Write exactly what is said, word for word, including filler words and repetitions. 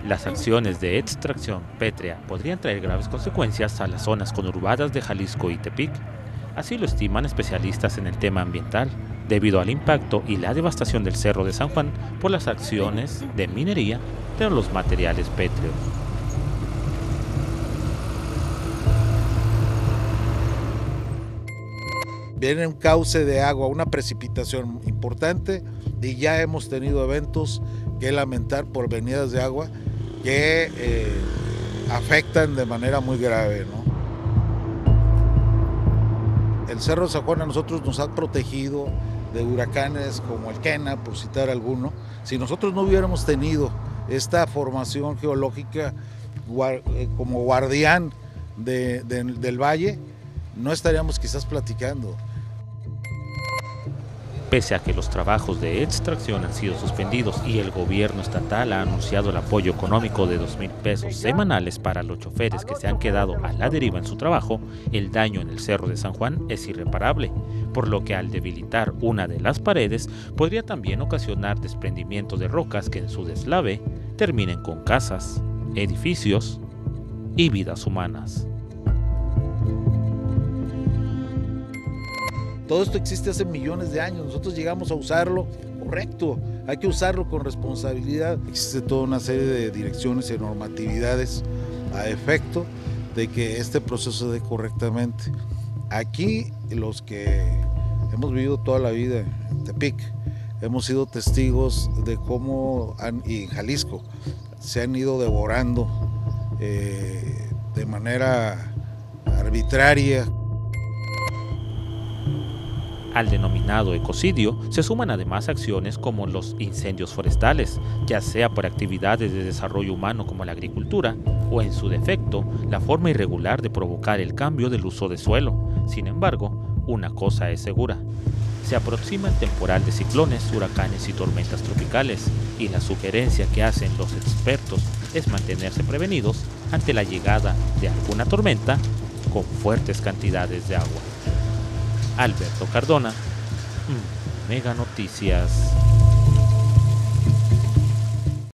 Las acciones de extracción pétrea podrían traer graves consecuencias a las zonas conurbadas de Jalisco y Tepic. Así lo estiman especialistas en el tema ambiental, debido al impacto y la devastación del Cerro de San Juan por las acciones de minería de los materiales pétreos. Viene un cauce de agua, una precipitación importante, y ya hemos tenido eventos que lamentar por venidas de agua que eh, afectan de manera muy grave, ¿no? El Cerro de San Juan a nosotros nos ha protegido de huracanes como el Kena, por citar alguno. Si nosotros no hubiéramos tenido esta formación geológica como guardián de, de, del valle, no estaríamos quizás platicando. Pese a que los trabajos de extracción han sido suspendidos y el gobierno estatal ha anunciado el apoyo económico de dos mil pesos semanales para los choferes que se han quedado a la deriva en su trabajo, el daño en el Cerro de San Juan es irreparable, por lo que al debilitar una de las paredes podría también ocasionar desprendimiento de rocas que en su deslave terminen con casas, edificios y vidas humanas. Todo esto existe hace millones de años, nosotros llegamos a usarlo correcto, hay que usarlo con responsabilidad. Existe toda una serie de direcciones y normatividades a efecto de que este proceso se dé correctamente. Aquí los que hemos vivido toda la vida en Tepic, hemos sido testigos de cómo, han, y en Jalisco, se han ido devorando eh, de manera arbitraria. Al denominado ecocidio se suman además acciones como los incendios forestales, ya sea por actividades de desarrollo humano como la agricultura, o en su defecto, la forma irregular de provocar el cambio del uso de suelo. Sin embargo, una cosa es segura: se aproxima el temporal de ciclones, huracanes y tormentas tropicales, y la sugerencia que hacen los expertos es mantenerse prevenidos ante la llegada de alguna tormenta con fuertes cantidades de agua. Alberto Cardona, Mega Noticias.